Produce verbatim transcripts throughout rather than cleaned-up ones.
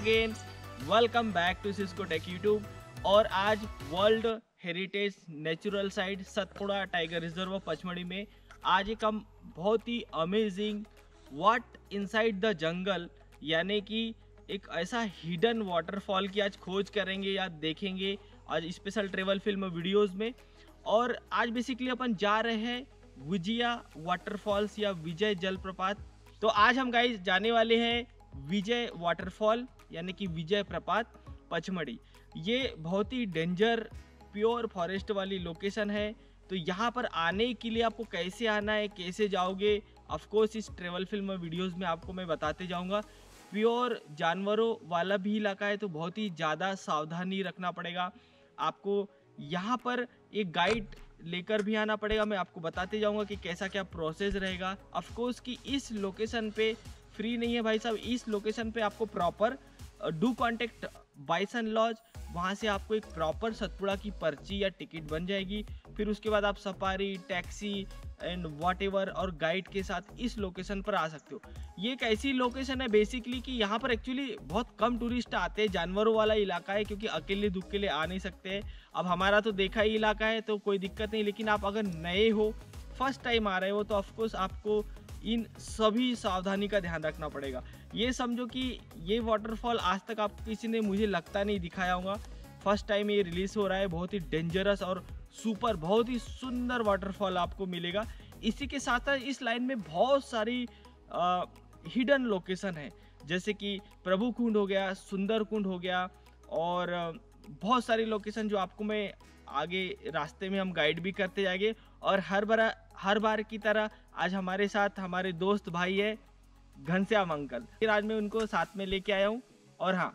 Again, welcome back to Cisco tech YouTube. और आज world heritage natural site Satpura tiger reserve Pachmarhi में आज एक हम बहुत ही amazing what inside the jungle यानी कि एक ऐसा हिडन वाटरफॉल की आज खोज करेंगे या देखेंगे आज स्पेशल ट्रेवल फिल्म वीडियोस में। और आज बेसिकली अपन जा रहे हैं विजया वाटरफॉल्स या विजय जलप्रपात। तो आज हम गाइस जाने वाले हैं विजय वाटरफॉल यानी कि विजय प्रपात पचमढ़ी। ये बहुत ही डेंजर प्योर फॉरेस्ट वाली लोकेशन है। तो यहाँ पर आने के लिए आपको कैसे आना है, कैसे जाओगे, ऑफ कोर्स इस ट्रेवल फिल्म वीडियोस में आपको मैं बताते जाऊँगा। प्योर जानवरों वाला भी इलाका है तो बहुत ही ज़्यादा सावधानी रखना पड़ेगा आपको। यहाँ पर एक गाइड लेकर भी आना पड़ेगा। मैं आपको बताते जाऊंगा कि कैसा क्या प्रोसेस रहेगा। ऑफ कोर्स कि इस लोकेशन पे फ्री नहीं है भाई साहब। इस लोकेशन पे आपको proper do contact bison lodge, वहाँ से आपको एक प्रॉपर सतपुड़ा की पर्ची या टिकट बन जाएगी। फिर उसके बाद आप सफारी, टैक्सी एंड व्हाटएवर और गाइड के साथ इस लोकेशन पर आ सकते हो। ये एक ऐसी लोकेशन है बेसिकली कि यहाँ पर एक्चुअली बहुत कम टूरिस्ट आते हैं। जानवरों वाला इलाका है क्योंकि अकेले दुख के लिए आ नहीं सकते हैं। अब हमारा तो देखा ही इलाका है तो कोई दिक्कत नहीं, लेकिन आप अगर नए हो, फर्स्ट टाइम आ रहे हो, तो ऑफकोर्स आपको इन सभी सावधानी का ध्यान रखना पड़ेगा। ये समझो कि ये वाटरफॉल आज तक आप किसी ने मुझे लगता नहीं दिखाया होगा। फर्स्ट टाइम ये रिलीज हो रहा है। बहुत ही डेंजरस और सुपर, बहुत ही सुंदर वाटरफॉल आपको मिलेगा। इसी के साथ साथ इस लाइन में बहुत सारी आ, हिडन लोकेशन है, जैसे कि प्रभु कुंड हो गया, सुंदर कुंड हो गया और बहुत सारी लोकेशन जो आपको मैं आगे रास्ते में हम गाइड भी करते जाएंगे। और हर बार हर बार की तरह आज हमारे साथ हमारे दोस्त भाई है घनश्याम अंकल। फिर आज मैं उनको साथ में लेके आया हूँ और हाँ,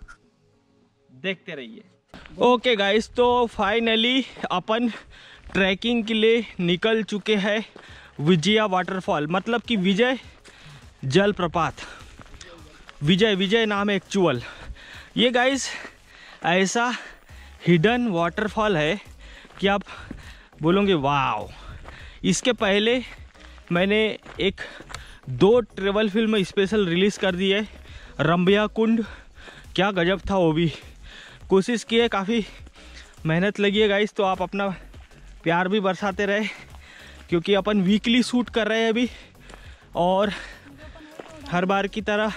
देखते रहिए। ओके गाइस, तो फाइनली अपन ट्रैकिंग के लिए निकल चुके हैं विजया वाटरफॉल, मतलब कि विजय जलप्रपात। विजय विजय नाम है एक्चुअल। ये गाइस ऐसा हिडन वाटरफॉल है कि आप बोलोगे वाव। इसके पहले मैंने एक दो ट्रेवल फिल्म स्पेशल रिलीज़ कर दी है। रंबिया कुंड, क्या गजब था वो भी। कोशिश की है, काफ़ी मेहनत लगी है गाइस। तो आप अपना प्यार भी बरसाते रहे क्योंकि अपन वीकली शूट कर रहे हैं अभी। और हर बार की तरह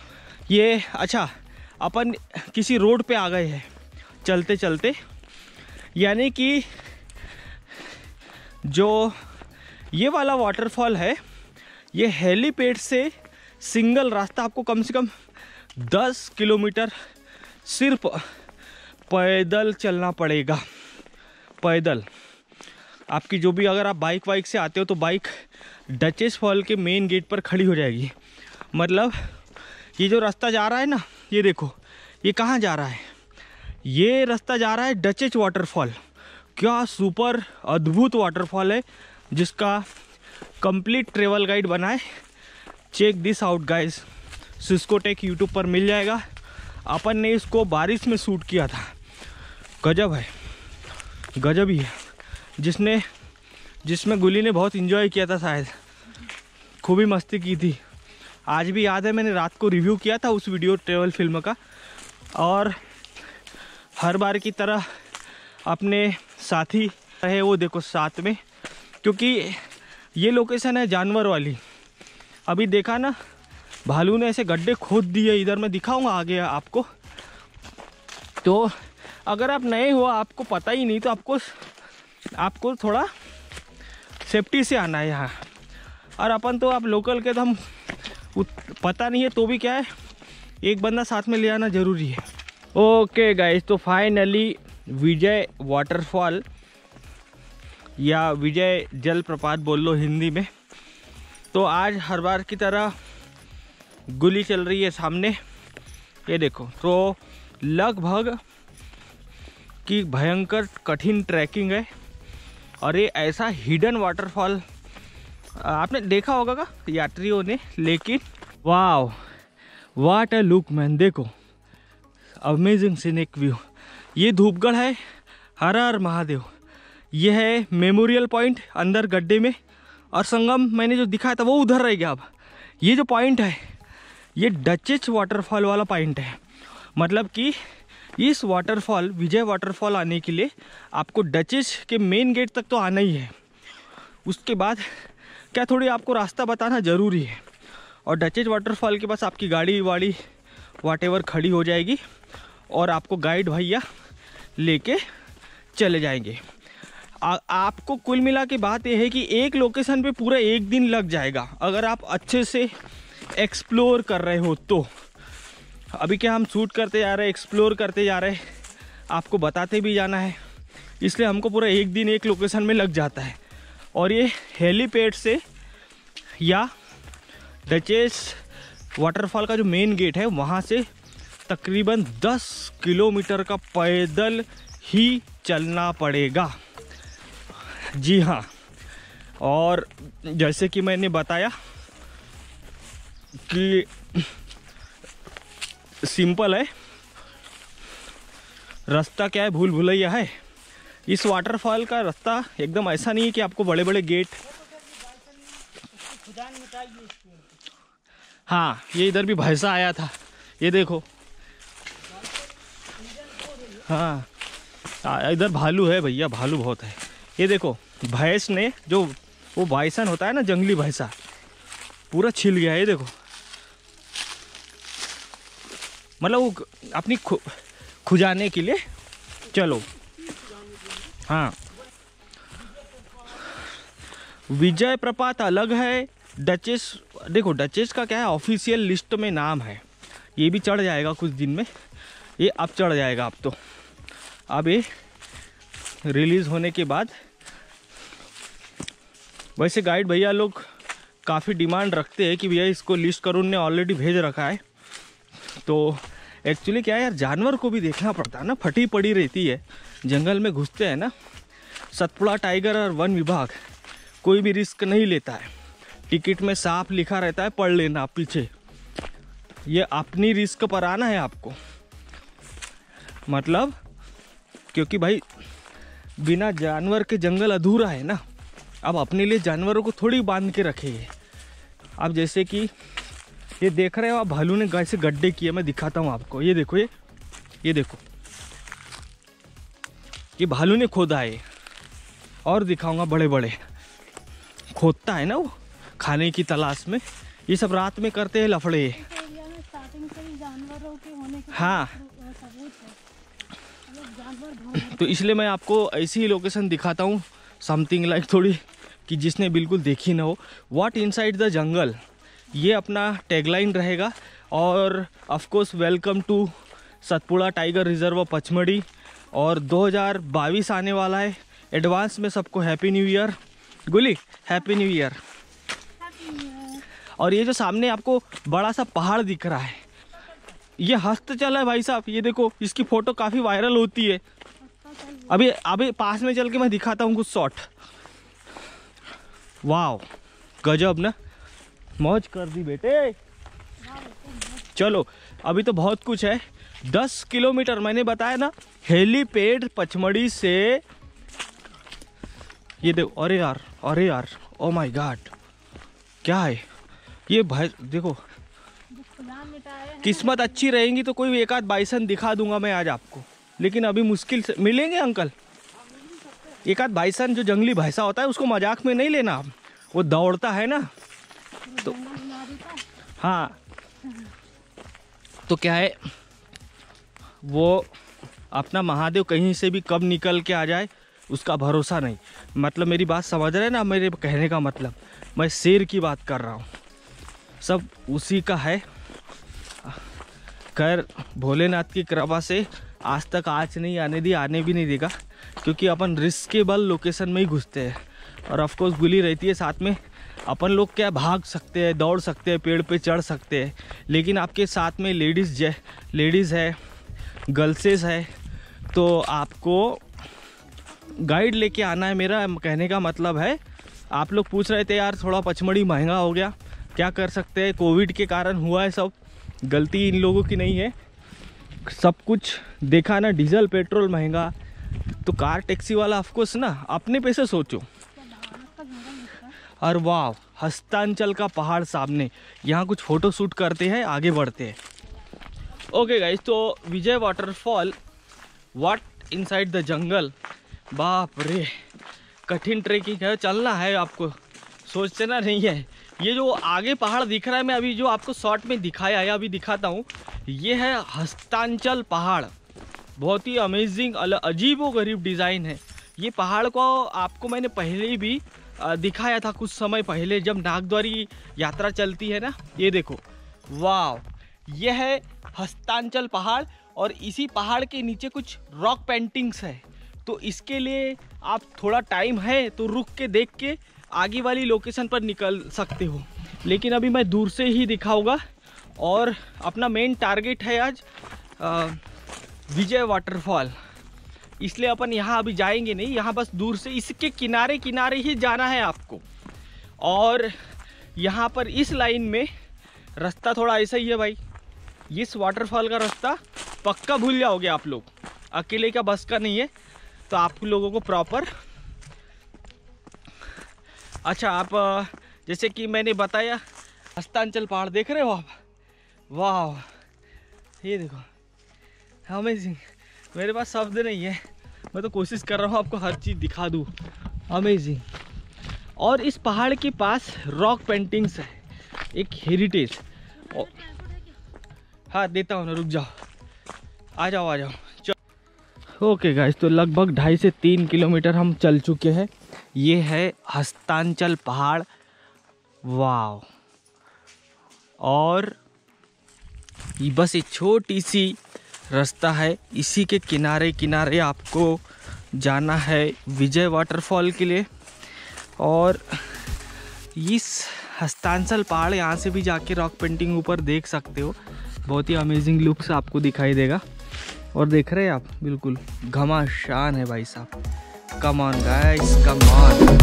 ये अच्छा अपन किसी रोड पे आ गए हैं चलते चलते, यानी कि जो ये वाला वाटरफॉल है ये हेलीपैड से सिंगल रास्ता आपको कम से कम दस किलोमीटर सिर्फ पैदल चलना पड़ेगा। पैदल आपकी जो भी, अगर आप बाइक वाइक से आते हो तो बाइक डचेस फॉल के मेन गेट पर खड़ी हो जाएगी। मतलब ये जो रास्ता जा रहा है ना, ये देखो ये कहाँ जा रहा है। ये रास्ता जा रहा है डचेस वाटरफॉल। क्या सुपर अद्भुत वाटरफॉल है जिसका कंप्लीट ट्रेवल गाइड बना है। Check this out guys, Cisco tech YouTube पर मिल जाएगा। अपन ने इसको बारिश में शूट किया था। गजब है, गजब ही है। जिसने जिसमें गुली ने बहुत इन्जॉय किया था, शायद खूब ही मस्ती की थी। आज भी याद है, मैंने रात को रिव्यू किया था उस वीडियो ट्रेवल फिल्म का। और हर बार की तरह अपने साथी रहे वो देखो साथ में, क्योंकि ये लोकेशन है जानवर वाली। अभी देखा ना, भालू ने ऐसे गड्ढे खोद दिए इधर, मैं दिखाऊंगा आगे आपको। तो अगर आप नए हो, आपको पता ही नहीं, तो आपको आपको थोड़ा सेफ्टी से आना है यहाँ। और अपन तो आप लोकल के, तो हम पता नहीं है तो भी क्या है, एक बंदा साथ में ले आना ज़रूरी है। ओके गाइस, तो फाइनली विजय वाटरफॉल या विजय जलप्रपात बोल लो हिंदी में। तो आज हर बार की तरह गुली चल रही है सामने, ये देखो। तो लगभग की भयंकर कठिन ट्रैकिंग है। और ये ऐसा हिडन वाटरफॉल आपने देखा होगा का यात्रियों ने, लेकिन wow what a look man. देखो अमेजिंग सीनिक व्यू। ये धूपगढ़ है। हर हर महादेव। ये है मेमोरियल पॉइंट अंदर गड्ढे में। और संगम मैंने जो दिखाया था वो उधर रह गया। अब ये जो पॉइंट है ये डचेस वाटरफॉल वाला पॉइंट है। मतलब कि इस वाटरफॉल विजय वाटरफॉल आने के लिए आपको डचेस के मेन गेट तक तो आना ही है। उसके बाद क्या थोड़ी आपको रास्ता बताना ज़रूरी है। और डचेस वाटरफॉल के पास आपकी गाड़ी वाड़ी वाटेवर खड़ी हो जाएगी और आपको गाइड भैया लेके चले जाएंगे। आ, आपको कुल मिला के बात यह है कि एक लोकेशन पे पूरा एक दिन लग जाएगा अगर आप अच्छे से एक्सप्लोर कर रहे हो तो। अभी क्या हम शूट करते जा रहे हैं, एक्सप्लोर करते जा रहे हैं, आपको बताते भी जाना है, इसलिए हमको पूरा एक दिन एक लोकेशन में लग जाता है। और ये हेलीपैड से या डचेस वाटरफॉल का जो मेन गेट है वहाँ से तकरीबन दस किलोमीटर का पैदल ही चलना पड़ेगा। जी हाँ, और जैसे कि मैंने बताया कि सिंपल है, रास्ता क्या है, भूल भुलैया है। इस वाटरफॉल का रास्ता एकदम ऐसा नहीं है कि आपको बड़े बड़े गेट। हाँ, ये इधर भी भैंसा आया था, ये देखो। हाँ, इधर भालू है भैया, भालू बहुत है। ये देखो, भैंस ने जो वो बाइसन होता है ना, जंगली भैंसा, पूरा छिल गया है। ये देखो, मतलब वो अपनी खु, खुजाने के लिए। चलो, हाँ, विजय प्रपात अलग है। डचेस, देखो डचेस का क्या है, ऑफिशियल लिस्ट में नाम है। ये भी चढ़ जाएगा कुछ दिन में, ये अब चढ़ जाएगा। अब तो अब ये रिलीज़ होने के बाद, वैसे गाइड भैया लोग काफ़ी डिमांड रखते हैं कि भैया इसको लिस्ट करो, उन्होंने ऑलरेडी भेज रखा है। तो एक्चुअली क्या है यार, जानवर को भी देखना पड़ता है ना, फटी पड़ी रहती है, जंगल में घुसते हैं ना। सतपुड़ा टाइगर और वन विभाग कोई भी रिस्क नहीं लेता है। टिकट में साफ लिखा रहता है, पढ़ लेना पीछे। ये अपनी रिस्क पर आना है आपको, मतलब क्योंकि भाई बिना जानवर के जंगल अधूरा है ना। अब अपने लिए जानवरों को थोड़ी बांध के रखेंगे। अब जैसे कि ये देख रहे हो आप, भालू ने कैसे गड्ढे किए, मैं दिखाता हूँ आपको। ये देखो, ये ये देखो, ये भालू ने खोदा है। और दिखाऊंगा, बड़े बड़े खोदता है ना वो खाने की तलाश में। ये सब रात में करते हैं लफड़े। हाँ, तो इसलिए मैं आपको ऐसी ही लोकेशन दिखाता हूँ, समथिंग लाइक थोड़ी कि जिसने बिल्कुल देखी ना हो। व्हाट इनसाइड द जंगल, ये अपना टैगलाइन रहेगा। और of course welcome to Satpura tiger reserve Pachmarhi. और दो हज़ार बाईस आने वाला है। एडवांस में सबको हैप्पी न्यू ईयर। गुली, हैप्पी न्यू ईयर। और ये जो सामने आपको बड़ा सा पहाड़ दिख रहा है, ये हस्तचल है भाई साहब। ये देखो, इसकी फोटो काफ़ी वायरल होती है। अभी अभी पास में चल के मैं दिखाता हूँ कुछ शॉट। वाह, गजब ना, मौज कर दी बेटे। चलो, अभी तो बहुत कुछ है। दस किलोमीटर मैंने बताया ना, हेलीपैड पचमढ़ी से। ये देखो, अरे यार, अरे यार, ओ माय गॉड, क्या है ये भाई। देखो, किस्मत अच्छी रहेगी तो कोई एक आध बाइसन दिखा दूंगा मैं आज आपको, लेकिन अभी मुश्किल से मिलेंगे अंकल। एक आध बाइसन जो जंगली भैंसा होता है उसको मजाक में नहीं लेना आप, वो दौड़ता है ना। तो हाँ, तो क्या है, वो अपना महादेव कहीं से भी कब निकल के आ जाए उसका भरोसा नहीं। मतलब मेरी बात समझ रहे हैं ना, मेरे कहने का मतलब, मैं शेर की बात कर रहा हूँ, सब उसी का है। खैर, भोलेनाथ की कृपा से आज तक आज नहीं आने दी, आने भी नहीं देगा, क्योंकि अपन रिस्केबल लोकेशन में ही घुसते हैं। और ऑफ कोर्स गुली रहती है साथ में। अपन लोग क्या भाग सकते हैं, दौड़ सकते हैं, पेड़ पे चढ़ सकते हैं, लेकिन आपके साथ में लेडीज़ जै लेडीज़ है, गर्ल्सेस है, तो आपको गाइड लेके आना है। मेरा कहने का मतलब है, आप लोग पूछ रहे थे यार थोड़ा पचमढ़ी महंगा हो गया, क्या कर सकते हैं, कोविड के कारण हुआ है, सब गलती इन लोगों की नहीं है। सब कुछ देखा ना, डीजल पेट्रोल महंगा, तो कार टैक्सी वाला ऑफकोर्स ना अपने पैसे सोचो। और वाह, हस्तांचल का पहाड़ सामने, यहाँ कुछ फ़ोटो शूट करते हैं, आगे बढ़ते हैं। ओके गाइस, तो Vijay waterfall what inside the jungle. बाप रे, कठिन ट्रेकिंग है, चलना है आपको, सोचते ना नहीं है। ये जो आगे पहाड़ दिख रहा है, मैं अभी जो आपको शॉर्ट में दिखाया है अभी दिखाता हूँ, ये है हस्तांचल पहाड़। बहुत ही अमेजिंग अजीबो गरीब डिज़ाइन है। ये पहाड़ को आपको मैंने पहले भी दिखाया था कुछ समय पहले, जब नागद्वारी यात्रा चलती है ना। ये देखो, वाह, ये है हस्तांचल पहाड़ और इसी पहाड़ के नीचे कुछ रॉक पेंटिंग्स है। तो इसके लिए आप थोड़ा टाइम है तो रुक के देख के आगे वाली लोकेशन पर निकल सकते हो, लेकिन अभी मैं दूर से ही दिखाऊंगा। और अपना मेन टारगेट है आज आ, विजय वाटरफॉल, इसलिए अपन यहाँ अभी जाएंगे नहीं, यहाँ बस दूर से इसके किनारे किनारे ही जाना है आपको। और यहाँ पर इस लाइन में रास्ता थोड़ा ऐसा ही है भाई, इस वाटरफॉल का रास्ता पक्का भूल जाओगे आप लोग, अकेले का बस का नहीं है, तो आप लोगों को प्रॉपर। अच्छा, आप जैसे कि मैंने बताया हस्तांचल पहाड़ देख रहे हो आप, वाह, ये देखो, अमेजिंग। मेरे पास शब्द नहीं है, मैं तो कोशिश कर रहा हूँ आपको हर चीज़ दिखा दूँ, अमेजिंग। और इस पहाड़ के पास रॉक पेंटिंग्स है, एक हेरिटेज। हाँ देता हूँ ना, रुक जाओ, आ जाओ आ जाओ, चलो। ओके गाइस, तो लगभग ढाई से तीन किलोमीटर हम चल चुके हैं। ये है हस्तांचल पहाड़, वाह। और ये बस एक छोटी सी रास्ता है, इसी के किनारे किनारे आपको जाना है विजय वाटरफॉल के लिए। और इस हस्तांचल पहाड़, यहाँ से भी जाके रॉक पेंटिंग ऊपर देख सकते हो, बहुत ही अमेजिंग लुक्स आपको दिखाई देगा। और देख रहे हैं आप, बिल्कुल घमासान है भाई साहब। Come on guys, come on.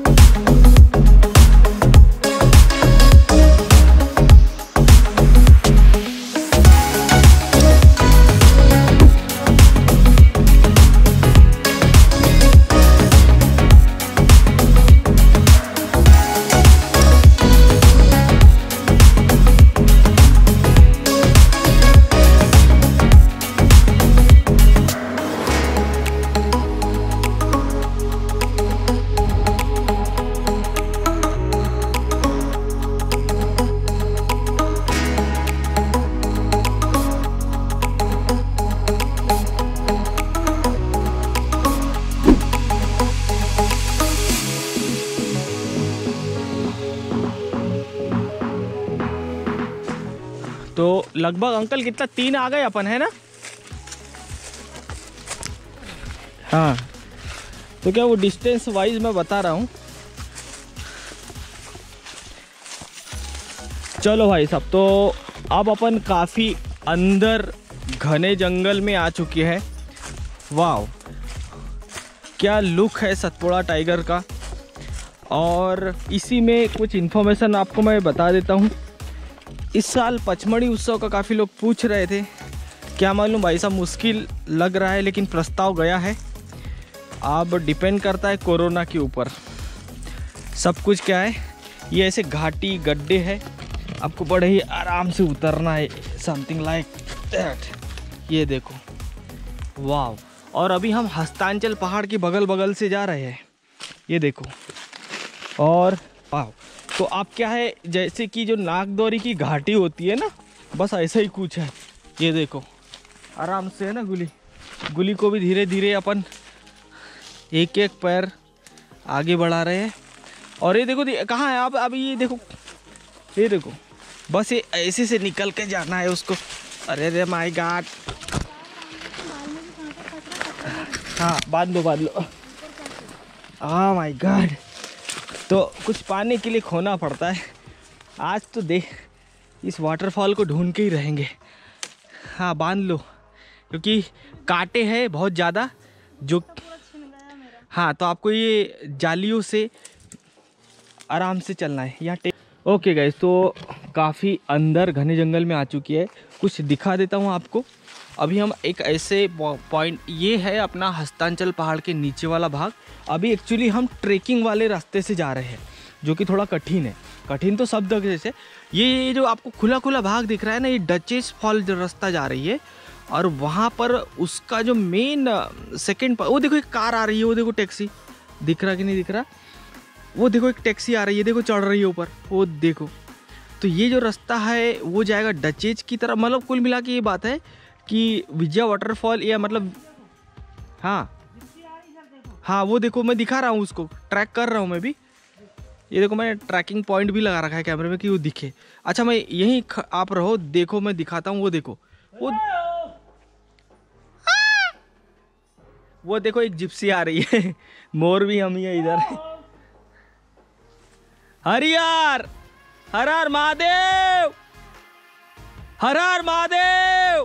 तो लगभग अंकल कितना, तीन आ गए अपन, है ना? हाँ, तो क्या वो डिस्टेंस वाइज मैं बता रहा हूँ। चलो भाई साहब, तो अब अपन काफ़ी अंदर घने जंगल में आ चुके हैं। वाह, क्या लुक है सतपुड़ा टाइगर का। और इसी में कुछ इन्फॉर्मेशन आपको मैं बता देता हूँ। इस साल पचमढ़ी उत्सव का काफ़ी लोग पूछ रहे थे, क्या मालूम भाई साहब, मुश्किल लग रहा है, लेकिन प्रस्ताव गया है। अब डिपेंड करता है कोरोना के ऊपर सब कुछ। क्या है ये, ऐसे घाटी गड्ढे है, आपको बड़े ही आराम से उतरना है, समथिंग लाइक दैट। ये देखो, वाह। और अभी हम हस्तांचल पहाड़ के बगल बगल से जा रहे हैं, ये देखो। और वाह, तो आप क्या है, जैसे कि जो नागद्वारी की घाटी होती है ना, बस ऐसा ही कुछ है। ये देखो, आराम से है ना, गुली गुली को भी धीरे धीरे अपन एक एक पैर आगे बढ़ा रहे हैं। और ये देखो, कहाँ है आप, अभी ये देखो, ये देखो, बस ये ऐसे से निकल के जाना है उसको। अरे रे माय गॉड, हाँ बांध लो बांध लो, हाँ माय गॉड। तो कुछ पाने के लिए खोना पड़ता है। आज तो देख, इस वाटरफॉल को ढूंढ के ही रहेंगे। हाँ बांध लो, क्योंकि कांटे हैं बहुत ज़्यादा जो। हाँ, तो आपको ये जालियों से आराम से चलना है यहाँ। ओके गाइस, तो काफ़ी अंदर घने जंगल में आ चुकी है, कुछ दिखा देता हूँ आपको। अभी हम एक ऐसे पॉइंट, ये है अपना हस्तांचल पहाड़ के नीचे वाला भाग। अभी एक्चुअली हम ट्रेकिंग वाले रास्ते से जा रहे हैं, जो कि थोड़ा कठिन है। कठिन तो सब जगह से। ये ये जो आपको खुला खुला भाग दिख रहा है ना, ये डचेस फॉल जो रास्ता जा रही है, और वहाँ पर उसका जो मेन सेकंड, वो देखो एक कार आ रही है, वो देखो टैक्सी दिख रहा कि नहीं दिख रहा, वो देखो एक टैक्सी आ रही है, देखो चढ़ रही है ऊपर, वो देखो। तो ये जो रास्ता है वो जाएगा डचेज की तरफ। मतलब कुल मिला के ये बात है कि विजय वाटरफॉल, या मतलब हाँ हाँ वो देखो मैं दिखा रहा हूँ, उसको ट्रैक कर रहा हूँ मैं भी। ये देखो मैंने ट्रैकिंग पॉइंट भी लगा रखा है कैमरे में कि वो दिखे। अच्छा मैं यहीं आप रहो, देखो मैं दिखाता हूँ। वो देखो वो वो देखो एक जिप्सी आ रही है। मोर भी हम ही है इधर। हरियार हर हर महादेव, हर हर महादेव।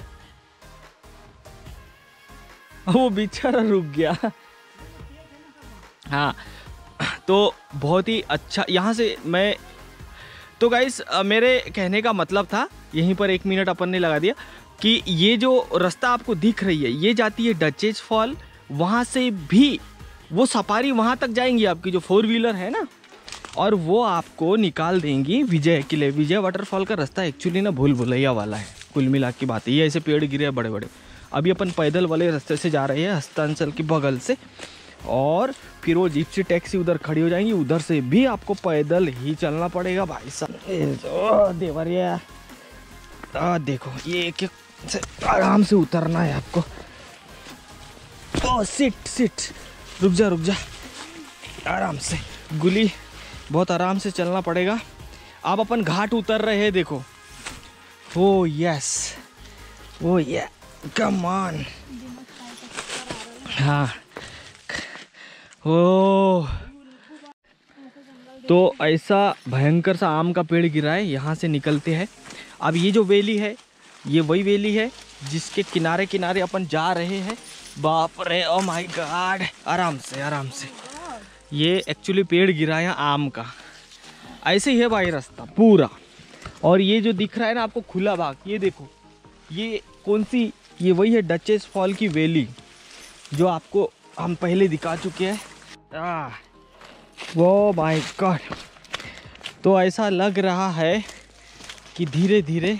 वो बेचारा रुक गया। हाँ तो बहुत ही अच्छा यहाँ से मैं, तो गाइस मेरे कहने का मतलब था, यहीं पर एक मिनट अपन ने लगा दिया कि ये जो रास्ता आपको दिख रही है ये जाती है डचेज फॉल। वहाँ से भी वो सफारी वहाँ तक जाएंगी आपकी जो फोर व्हीलर है ना, और वो आपको निकाल देंगी विजय किले। विजय वाटरफॉल का रास्ता एक्चुअली ना भूल भुलैया वाला है, कुल मिला की बात है। ये ऐसे पेड़ गिरे हैं बड़े बड़े। अभी अपन पैदल वाले रास्ते से जा रहे हैं हस्तांचल के बगल से, और फिर वो जिप्सी टैक्सी उधर खड़ी हो जाएंगी, उधर से भी आपको पैदल ही चलना पड़ेगा भाई साहब। देवरिया देखो ये एक एक से आराम से उतरना है आपको। ओ सिट सिट, रुक जा रुक जा, आराम से गुली, बहुत आराम से चलना पड़ेगा। आप अपन घाट उतर रहे हैं देखो। ओ यस, ओ ये कम ऑन। हाँ ओ, तो ऐसा भयंकर सा आम का पेड़ गिरा है, यहाँ से निकलते हैं। अब ये जो वैली है ये वही वैली है जिसके किनारे किनारे अपन जा रहे हैं। बाप रे, ओ माय गॉड, आराम से आराम से। ये एक्चुअली पेड़ गिरा है आम का। ऐसे ही है भाई रास्ता पूरा। और ये जो दिख रहा है ना आपको खुला भाग, ये देखो ये कौन सी, ये वही है डचेस फॉल की वैली जो आपको हम पहले दिखा चुके हैं। आ, वो माय गॉड। तो ऐसा लग रहा है कि धीरे धीरे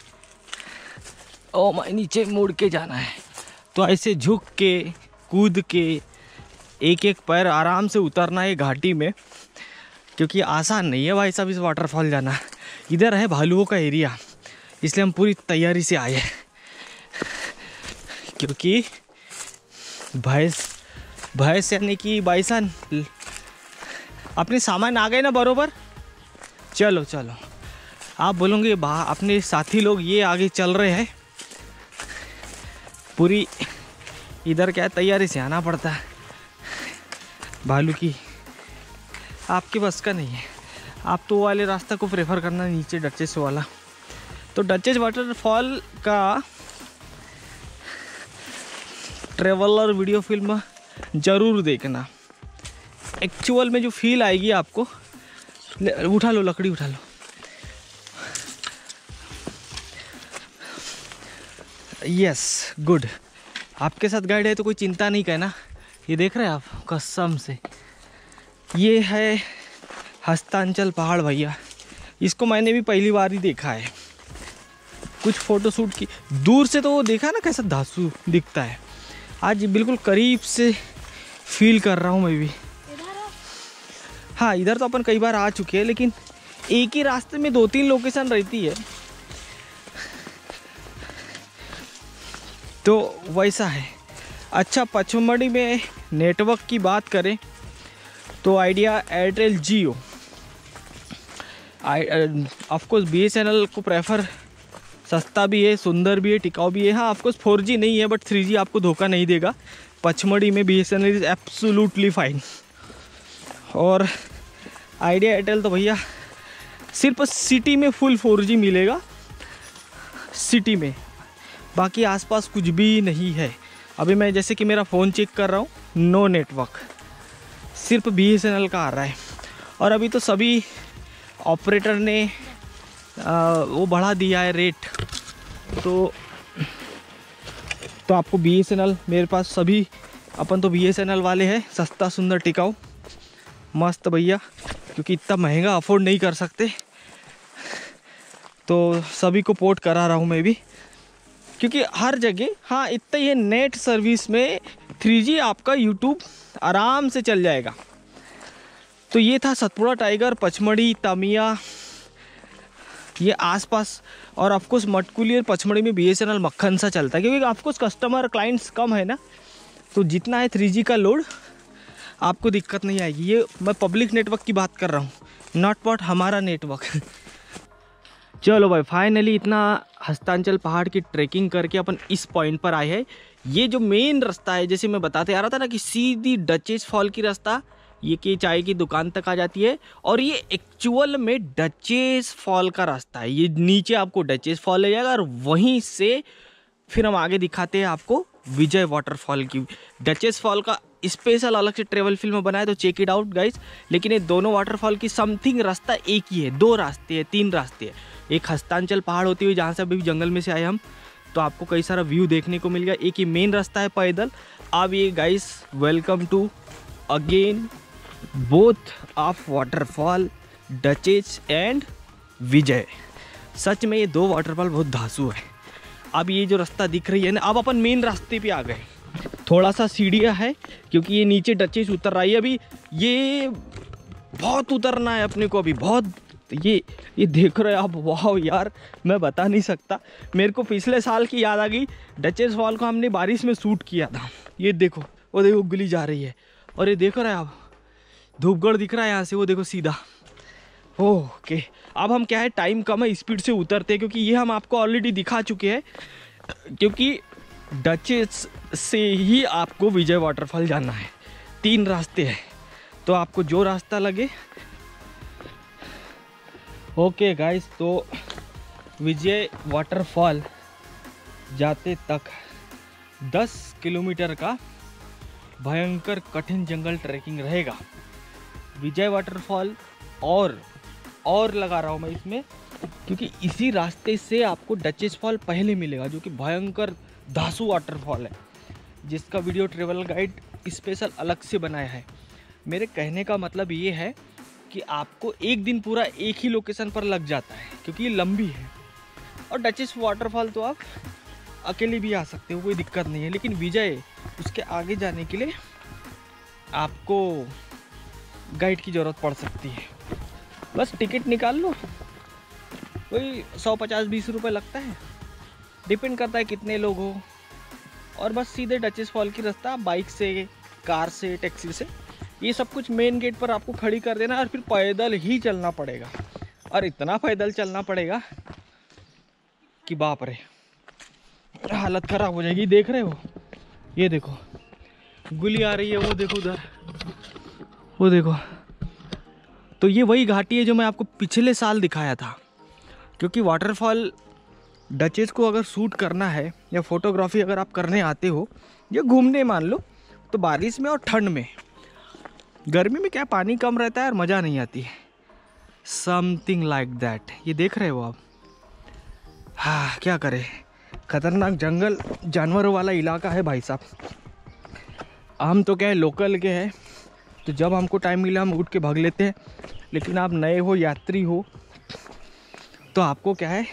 ओ माय नीचे मुड़ के जाना है। तो ऐसे झुक के कूद के एक एक पैर आराम से उतरना है घाटी में, क्योंकि आसान नहीं है भाई साहब इस वाटरफॉल जाना। इधर है भालुओं का एरिया, इसलिए हम पूरी तैयारी से आए हैं, क्योंकि भैंस भैंस यानी कि बाइसन अपने सामान आ गए ना बरोबर। चलो चलो, आप बोलोगे बा अपने साथी लोग ये आगे चल रहे हैं, पूरी इधर क्या तैयारी से आना पड़ता है। भालू की आपके बस का नहीं है, आप तो वाले रास्ता को प्रेफर करना नीचे डचेस वाला। तो डचेस वाटरफॉल का ट्रेवलर वीडियो फिल्म ज़रूर देखना। एक्चुअल में जो फील आएगी आपको, उठा लो लकड़ी उठा लो। यस गुड, आपके साथ गाइड है तो कोई चिंता नहीं करना। ये देख रहे हैं आप, कसम से ये है हस्तांचल पहाड़ भैया। इसको मैंने भी पहली बार ही देखा है, कुछ फ़ोटो शूट की। दूर से तो वो देखा ना कैसा धांसू दिखता है, आज बिल्कुल करीब से फील कर रहा हूँ मैं भी। हाँ इधर तो अपन कई बार आ चुके हैं, लेकिन एक ही रास्ते में दो तीन लोकेशन रहती है, तो वैसा है। अच्छा पचमढ़ी में नेटवर्क की बात करें तो Idea, Airtel, Jio, of course B S N L को प्रेफर, सस्ता भी है, सुंदर भी है, टिकाऊ भी है। हाँ ऑफकोर्स फोर जी नहीं है, बट थ्री जी आपको धोखा नहीं देगा। पचमढ़ी में B S N L is absolutely fine. और आइडिया एयरटेल तो भैया सिर्फ सिटी में फुल फोर जी मिलेगा, सिटी में, बाकी आसपास कुछ भी नहीं है। अभी मैं जैसे कि मेरा फ़ोन चेक कर रहा हूँ, नो नेटवर्क, सिर्फ बी एस एन एल का आ रहा है। और अभी तो सभी ऑपरेटर ने आ, वो बढ़ा दिया है रेट, तो तो आपको बी एस एन एल, मेरे पास सभी अपन तो बी एस एन एल वाले हैं, सस्ता सुंदर टिकाऊ मस्त भैया। क्योंकि इतना महंगा अफोर्ड नहीं कर सकते, तो सभी को पोर्ट करा रहा हूँ मैं भी, क्योंकि हर जगह हाँ इतना ये नेट सर्विस में थ्री जी आपका यूट्यूब आराम से चल जाएगा। तो ये था सतपुड़ा टाइगर, पचमढ़ी, तमिया, ये आसपास, और ऑफकोर्स मटकुली और पचमढ़ी में बीएसएनएल मक्खन सा चलता है, क्योंकि ऑफकोर्स कस्टमर क्लाइंट्स कम है ना, तो जितना है थ्री जी का लोड आपको दिक्कत नहीं आएगी। ये मैं पब्लिक नेटवर्क की बात कर रहा हूँ, नॉट वॉट हमारा नेटवर्क। चलो भाई फाइनली इतना हस्तांचल पहाड़ की ट्रैकिंग करके अपन इस पॉइंट पर आए हैं। ये जो मेन रास्ता है, जैसे मैं बताते आ रहा था ना कि सीधी डचेस फॉल की रास्ता ये कि चाय की दुकान तक आ जाती है, और ये एक्चुअल में डचेस फॉल का रास्ता है। ये नीचे आपको डचेस फॉल ले जाएगा और वहीं से फिर हम आगे दिखाते हैं आपको विजय वाटरफॉल की। डचेस फॉल का स्पेशल अलग से ट्रेवल फिल्म बनाया, तो चेक इट आउट गाइस। लेकिन ये दोनों वाटरफॉल की समथिंग रास्ता एक ही है, दो रास्ते हैं, तीन रास्ते हैं। एक हस्तांचल पहाड़ होती हुई जहाँ से अभी जंगल में से आए हम, तो आपको कई सारा व्यू देखने को मिल गया। एक ही मेन रास्ता है पैदल। अब ये guys welcome to again both of waterfall Duchess and Vijay. सच में ये दो वाटरफॉल बहुत धांसू है। अब ये जो रास्ता दिख रही है ना, अब अपन मेन रास्ते पे आ गए। थोड़ा सा सीढ़ियाँ है क्योंकि ये नीचे डचेस उतर रही है, अभी ये बहुत उतरना है अपने को, अभी बहुत। ये ये देख रहे हो आप, वाह यार मैं बता नहीं सकता। मेरे को पिछले साल की याद आ गई, डचेस फॉल को हमने बारिश में शूट किया था। ये देखो, वो देखो गुली जा रही है, और ये देख रहे हैं आप धूपगढ़ दिख रहा है यहाँ से, वो देखो सीधा। ओके अब हम क्या है, टाइम कम है, स्पीड से उतरते हैं, क्योंकि ये हम आपको ऑलरेडी दिखा चुके हैं। क्योंकि डचेस से ही आपको विजय वाटरफॉल जाना है, तीन रास्ते हैं, तो आपको जो रास्ता लगे। ओके गाइस, तो विजय वाटरफॉल जाते तक दस किलोमीटर का भयंकर कठिन जंगल ट्रैकिंग रहेगा। विजय वाटरफॉल और और लगा रहा हूँ मैं इसमें, क्योंकि इसी रास्ते से आपको डचेस फॉल पहले मिलेगा, जो कि भयंकर धांसू वाटरफॉल है, जिसका वीडियो ट्रेवल गाइड स्पेशल अलग से बनाया है। मेरे कहने का मतलब ये है कि आपको एक दिन पूरा एक ही लोकेशन पर लग जाता है, क्योंकि ये लंबी है। और डचेस वाटरफॉल तो आप अकेले भी आ सकते हो, कोई दिक्कत नहीं है। लेकिन विजय, उसके आगे जाने के लिए आपको गाइड की ज़रूरत पड़ सकती है। बस टिकट निकाल लो, कोई सौ पचास बीस रुपये लगता है, डिपेंड करता है कितने लोग हो। और बस सीधे डचेस फॉल की रास्ता, बाइक से, कार से, टैक्सी से, ये सब कुछ मेन गेट पर आपको खड़ी कर देना, और फिर पैदल ही चलना पड़ेगा। और इतना पैदल चलना पड़ेगा कि बाप रे हालत ख़राब हो जाएगी। देख रहे हो, ये देखो गुली आ रही है, वो देखो उधर, वो देखो। तो ये वही घाटी है जो मैं आपको पिछले साल दिखाया था। क्योंकि वाटरफॉल डचेस को अगर शूट करना है या फोटोग्राफी अगर आप करने आते हो या घूमने मान लो, तो बारिश में और ठंड में, गर्मी में क्या पानी कम रहता है और मज़ा नहीं आती है, समथिंग लाइक दैट। ये देख रहे हो आप। हाँ क्या करें, खतरनाक जंगल जानवरों वाला इलाका है भाई साहब। हम तो क्या है लोकल के हैं, तो जब हमको टाइम मिला हम उठ के भाग लेते हैं। लेकिन आप नए हो, यात्री हो, तो आपको क्या है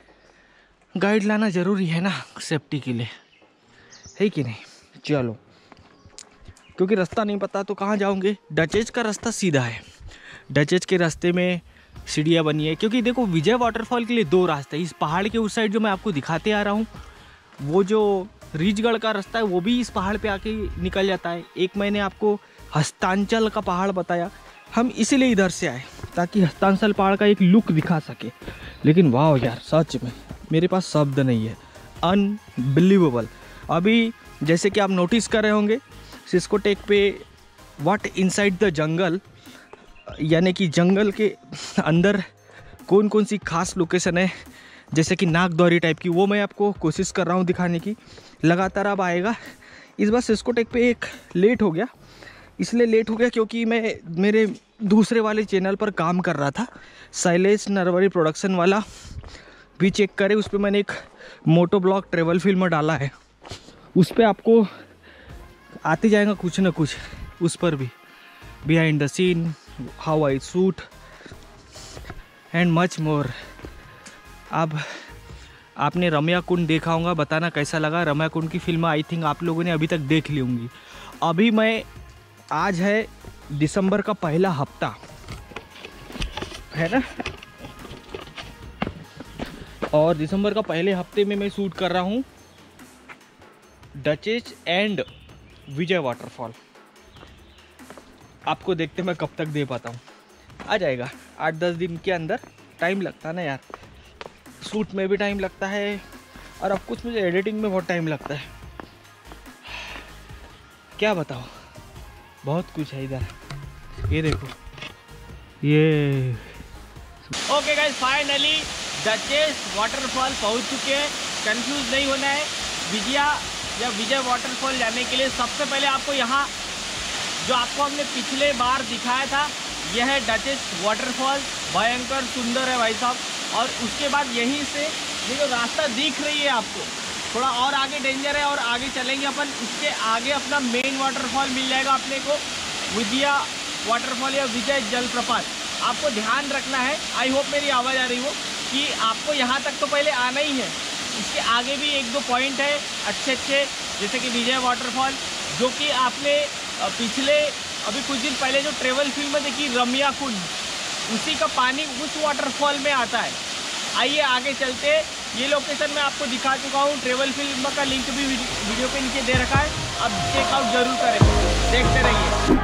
गाइड लाना ज़रूरी है ना, सेफ्टी के लिए, है कि नहीं। चलो, क्योंकि रास्ता नहीं पता तो कहाँ जाओगे। डचेस का रास्ता सीधा है, डचेस के रास्ते में सीढ़ियाँ बनी है। क्योंकि देखो विजय वाटरफॉल के लिए दो रास्ते हैं। इस पहाड़ के उस साइड जो मैं आपको दिखाते आ रहा हूँ, वो जो रीछगढ़ का रास्ता है वो भी इस पहाड़ पे आके निकल जाता है। एक मैंने आपको हस्तांचल का पहाड़ बताया, हम इसीलिए इधर से आए ताकि हस्तांचल पहाड़ का एक लुक दिखा सके। लेकिन वाह यार, सच में मेरे पास शब्द नहीं है, अनबिलीवेबल। अभी जैसे कि आप नोटिस कर रहे होंगे सिस्को टेक पे व्हाट इनसाइड द जंगल, यानी कि जंगल के अंदर कौन कौन सी खास लोकेशन है, जैसे कि नागद्वारी टाइप की, वो मैं आपको कोशिश कर रहा हूँ दिखाने की। लगातार अब आएगा। इस बार सिस्को टेक पे एक लेट हो गया, इसलिए लेट हो गया क्योंकि मैं मेरे दूसरे वाले चैनल पर काम कर रहा था, शैलेश नरवरी प्रोडक्शन वाला, भी चेक करें। उस पर मैंने एक मोटो ब्लॉग ट्रेवल फिल्म डाला है, उस पर आपको आते जाएगा कुछ ना कुछ, उस पर भी behind the scene how I shoot and much more. अब आपने रम्या कुंड देखा होगा, बताना कैसा लगा। रम्या कुंड की फिल्म आई थिंक आप लोगों ने अभी तक देख ली होंगी। अभी मैं, आज है दिसंबर का पहला हफ्ता है ना, और दिसंबर का पहले हफ्ते में मैं शूट कर रहा हूँ डचेस एंड विजय वाटरफॉल। आपको देखते मैं कब तक दे पाता हूँ। आ जाएगा आठ दस दिन के अंदर। टाइम लगता है ना यार, शूट में भी टाइम लगता है और अब कुछ मुझे एडिटिंग में बहुत टाइम लगता है। क्या बताओ, बहुत कुछ है इधर। ये देखो ये। Okay guys, finally Duchess waterfall पहुंच चुके हैं। कंफ्यूज नहीं होना है। विजया या विजय वाटरफॉल जाने के लिए सबसे पहले आपको यहाँ, जो आपको हमने पिछले बार दिखाया था, यह है डचेस वाटरफॉल। भयंकर सुंदर है भाई साहब। और उसके बाद यहीं से ये जो रास्ता दिख रही है आपको, थोड़ा और आगे डेंजर है और आगे चलेंगे अपन, उसके आगे अपना मेन वाटरफॉल मिल जाएगा अपने को, विजया वाटरफॉल या विजय जलप्रपात। आपको ध्यान रखना है, आई होप मेरी आवाज़ आ रही हो, कि आपको यहाँ तक तो पहले आना ही है। इसके आगे भी एक दो पॉइंट है अच्छे अच्छे, जैसे कि विजय वाटरफॉल, जो कि आपने पिछले अभी कुछ दिन पहले जो ट्रेवल फिल्म में देखी रम्या कुंड, उसी का पानी उस वाटरफॉल में आता है। आइए आगे चलते। ये लोकेशन मैं आपको दिखा चुका हूँ, ट्रेवल फिल्म का लिंक भी वीडियो पे नीचे दे रखा है, अब चेकआउट जरूर करें, देखते रहिए।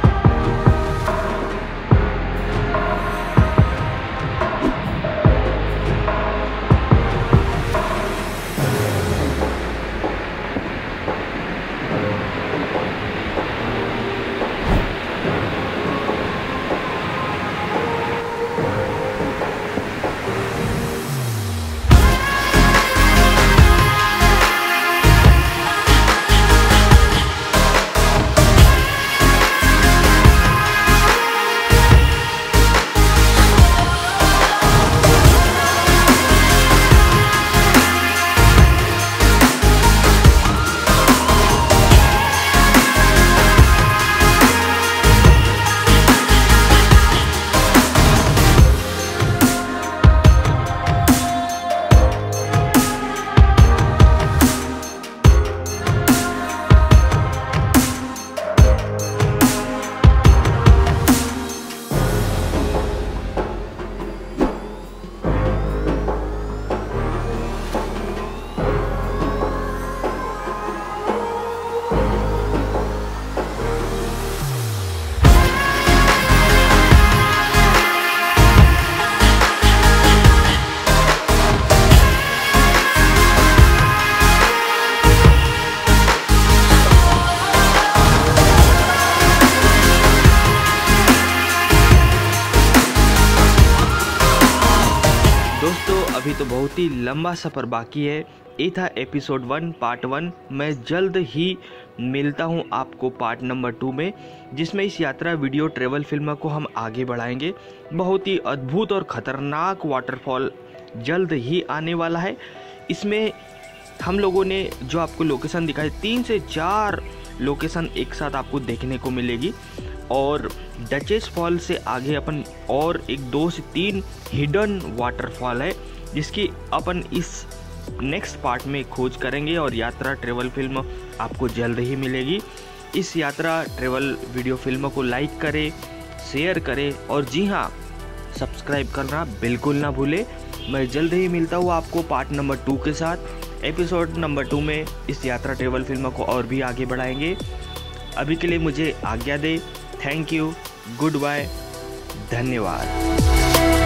अभी तो बहुत ही लंबा सफ़र बाकी है। ये था एपिसोड वन पार्ट वन। मैं जल्द ही मिलता हूँ आपको पार्ट नंबर टू में, जिसमें इस यात्रा वीडियो ट्रेवल फिल्म को हम आगे बढ़ाएंगे। बहुत ही अद्भुत और ख़तरनाक वाटरफॉल जल्द ही आने वाला है। इसमें हम लोगों ने जो आपको लोकेशन दिखाई, तीन से चार लोकेशन एक साथ आपको देखने को मिलेगी। और डचेस फॉल से आगे अपन और एक दो से तीन हिडन वाटरफॉल है, जिसकी अपन इस नेक्स्ट पार्ट में खोज करेंगे। और यात्रा ट्रेवल फिल्म आपको जल्द ही मिलेगी। इस यात्रा ट्रेवल वीडियो फिल्म को लाइक करें, शेयर करें और जी हाँ, सब्सक्राइब करना बिल्कुल ना भूलें। मैं जल्द ही मिलता हूँ आपको पार्ट नंबर टू के साथ। एपिसोड नंबर टू में इस यात्रा ट्रेवल फिल्म को और भी आगे बढ़ाएंगे। अभी के लिए मुझे आज्ञा दे। थैंक यू, गुड बाय, धन्यवाद।